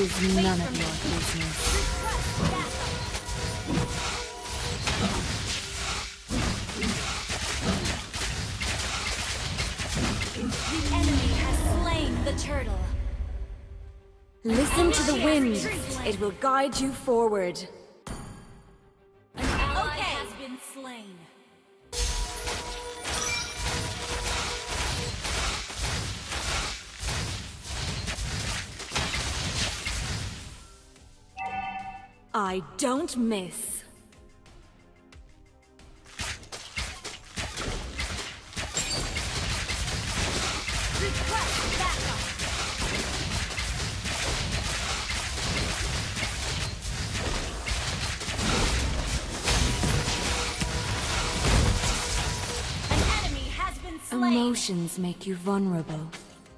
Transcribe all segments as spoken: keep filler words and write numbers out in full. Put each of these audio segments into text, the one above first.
is none of your business. The enemy has slain the turtle. Listen to the wind. It will guide you forward. An ally okay. has been slain. I don't miss. Request backup. An enemy has been slain. Emotions make you vulnerable.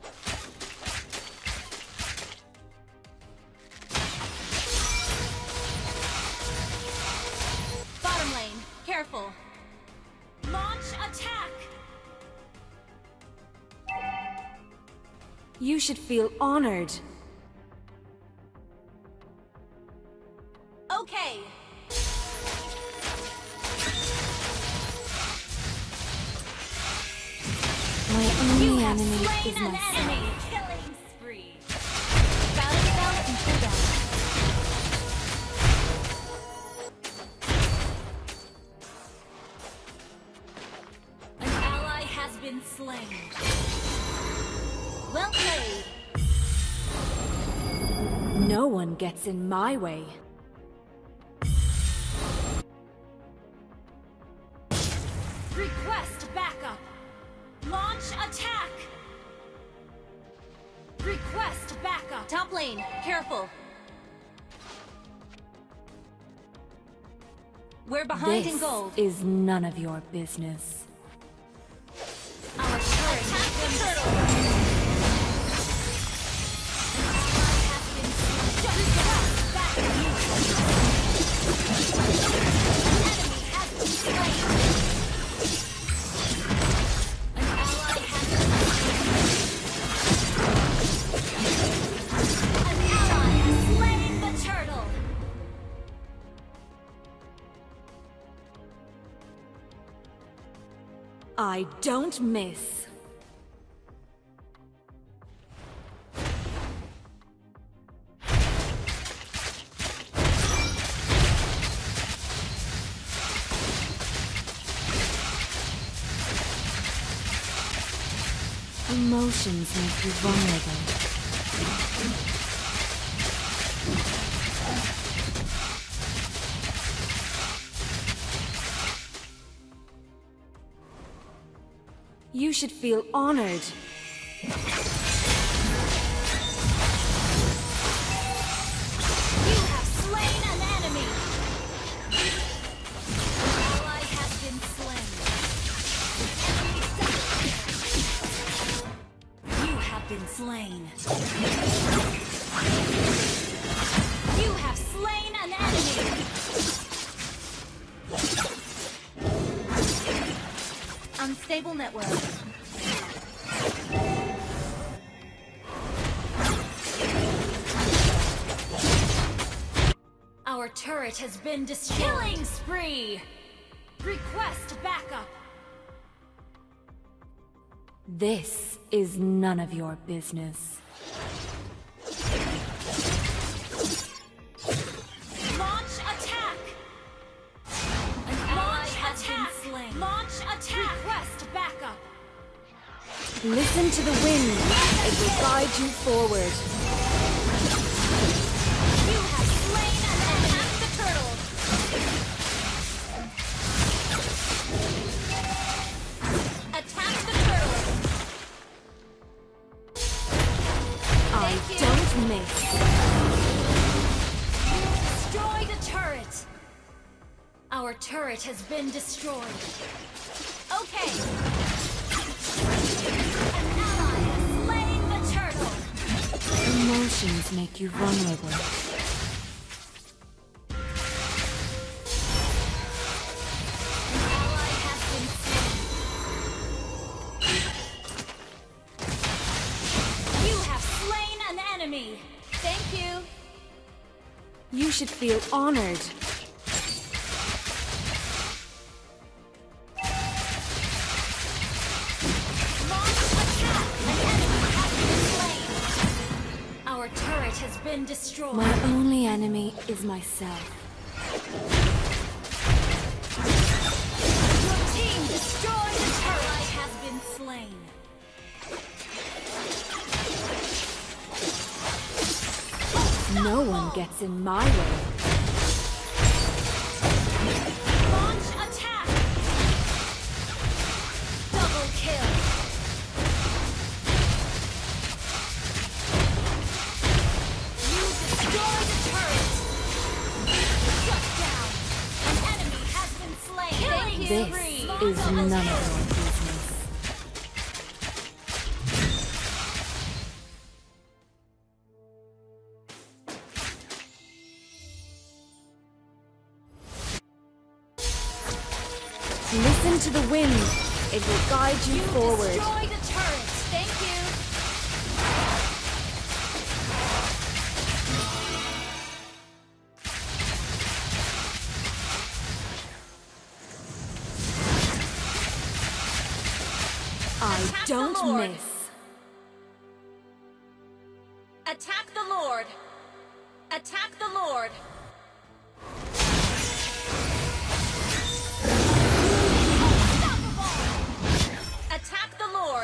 Bottom lane, careful. Launch attack. You should feel honored. Okay. My You only have enemy slain is an myself. enemy. Killing spree. Battle spell and cooldown. An ally has been slain. Well played. No one gets in my way. Request backup. Launch attack. Request backup. Top lane, careful. We're behind in This gold. is none of your business. Our turret has been turtle. I don't miss. Emotions make you vulnerable. You should feel honored. You have slain an enemy. An ally has been slain. You have been slain. You have slain an enemy. Unstable network. Our turret has been destroyed. Killing spree! Request backup. This is none of your business. Launch attack! An ally has been slain. Launch attack! Request backup. Listen to the wind. It will guide you forward. You have slain an enemy. Attack the turtle. Attack the turtle. I Thank you. don't miss. Destroy the turret. Our turret has been destroyed. Okay. An ally has slain the turtle. Emotions make you vulnerable. An ally has been slain. You have slain an enemy. Thank you. You should feel honored. Our turret has been destroyed. My only enemy is myself. Your team destroyed the turret. Has been slain. No one gets in my way. Launch attack. Double kill. You destroyed the turret. Shut down. An enemy has been slain. Killing This spree. is none of your business. Listen to the wind. It will guide you, You forward. destroyed the turret. Thank you. I Attack the don't Lord. miss. Attack the Lord. Attack the Lord. Unstoppable. Attack the Lord.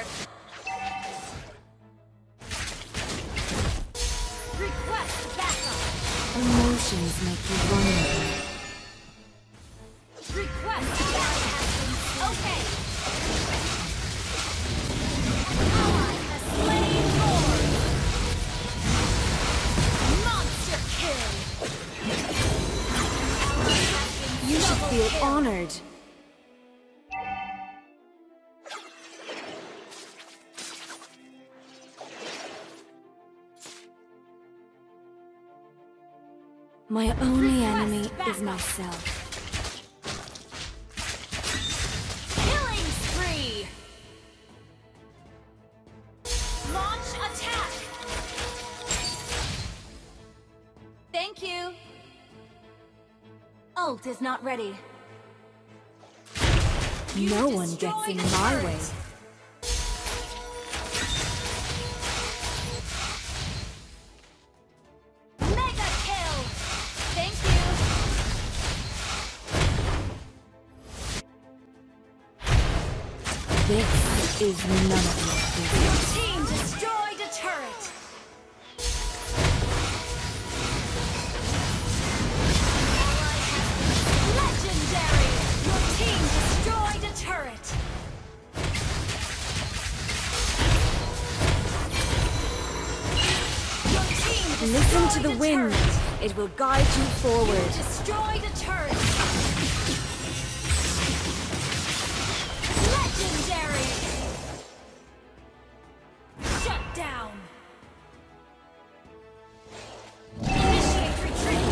Request backup. Emotions make you vulnerable. Request backup. Okay. An ally has slain Lord. Monster kill. Ally has been You should double feel kill. honored. My only Request enemy is backup. myself. Killing spree. Launch attack. Thank you. Ult is not ready. You No one gets destroyed in the my turret. way. Mega kill. Thank you. This is none of your business. Your team destroyed a turret. Ally has been legendary. Your team destroyed a turret. Your team destroyed Listen to the a wind. turret. It will guide you You forward. destroyed a turret. Legendary. Shut down. Initiate retreat.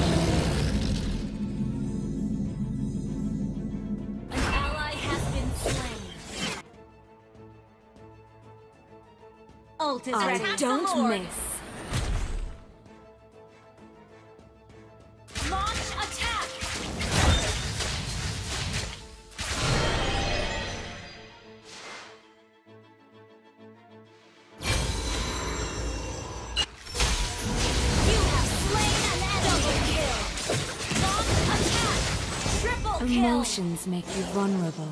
An ally has been slain. Ult is I ready. Attack the don't Lord. miss. Launch attack. You have slain an enemy. Double kill. Launch attack. Triple kill. Emotions make you vulnerable.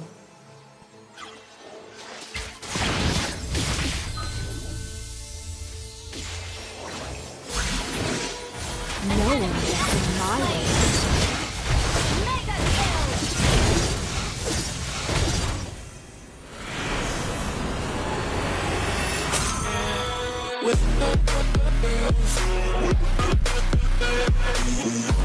No one gets in my way. Mega kill. With